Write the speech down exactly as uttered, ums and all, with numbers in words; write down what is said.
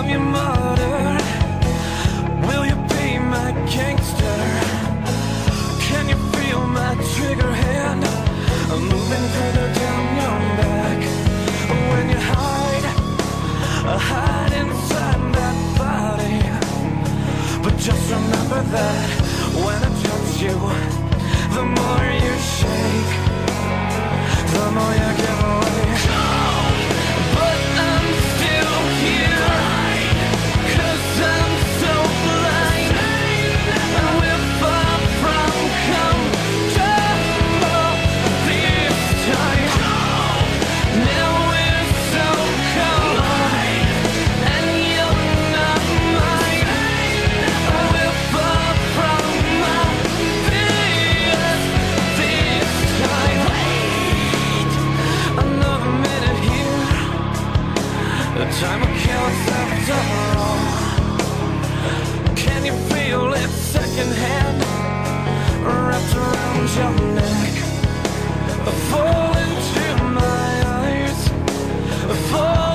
you muttered, will you be my gangster? Can you feel my trigger hand moving further down your back? When you hide, hide inside that body. But just remember that when I touch you, the more you shake, the more you give away. But I'm still here, 'cause I'm so blind. We're far from comfortable this time. Now we're so cold, and you're not mine. We're far from my fears this time. Wait another minute here. The time will kill us after all. Can you feel it secondhand, wrapped around your neck? Fall into my eyes, fall